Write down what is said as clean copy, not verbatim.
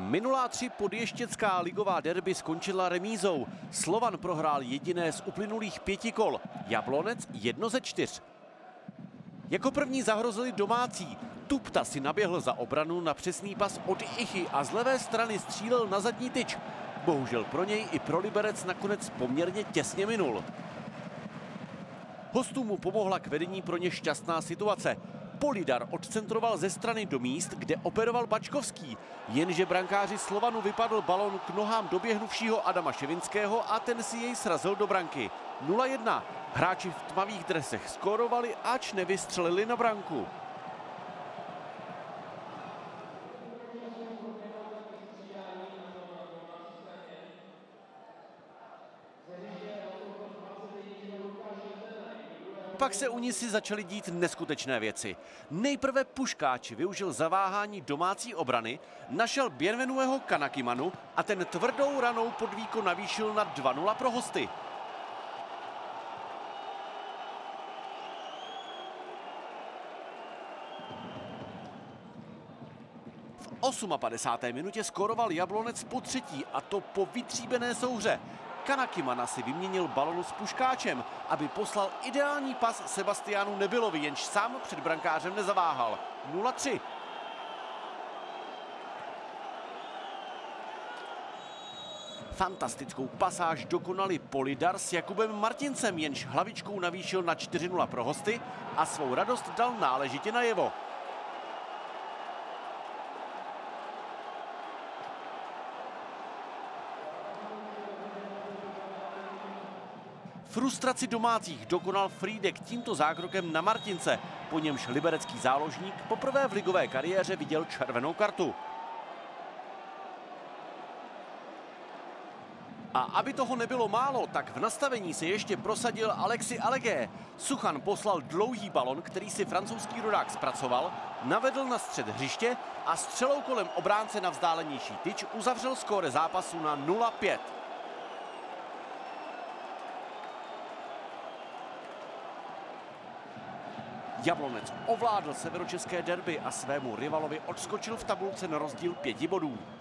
Minulá 3 podještěcká ligová derby skončila remízou. Slovan prohrál jediné z uplynulých 5 kol. Jablonec 1 ze 4. Jako první zahrozili domácí. Tupta si naběhl za obranu na přesný pas od Ichy a z levé strany střílel na zadní tyč. Bohužel pro něj i pro Liberec nakonec poměrně těsně minul. Hostům mu pomohla k vedení pro ně šťastná situace. Polidar odcentroval ze strany do míst, kde operoval Bačkovský, jenže brankáři Slovanu vypadl balon k nohám doběhnuvšího Adama Ševinského a ten si jej srazil do branky. 0-1. Hráči v tmavých dresech skórovali, ač nevystřelili na branku. Pak se u ní si začaly dít neskutečné věci. Nejprve Puškáč využil zaváhání domácí obrany, našel Bienvenuého Kanakimanu a ten tvrdou ranou podvíko navýšil na 2-0 pro hosty. V 58. minutě skóroval Jablonec po třetí, a to po vytříbené souhře. Kanakimana si vyměnil balonu s Puškáčem, aby poslal ideální pas Sebastianu Nebylovi, jenž sám před brankářem nezaváhal. 0-3. Fantastickou pasáž dokonali Polidar s Jakubem Martincem, jenž hlavičkou navýšil na 4-0 pro hosty a svou radost dal náležitě najevo. Frustraci domácích dokonal Frýdek tímto zákrokem na Martince, po němž liberecký záložník poprvé v ligové kariéře viděl červenou kartu. A aby toho nebylo málo, tak v nastavení se ještě prosadil Alexis Allegé. Suchan poslal dlouhý balon, který si francouzský rodák zpracoval, navedl na střed hřiště a střelou kolem obránce na vzdálenější tyč uzavřel skóre zápasu na 0-5. Jablonec ovládl severočeské derby a svému rivalovi odskočil v tabulce na rozdíl 5 bodů.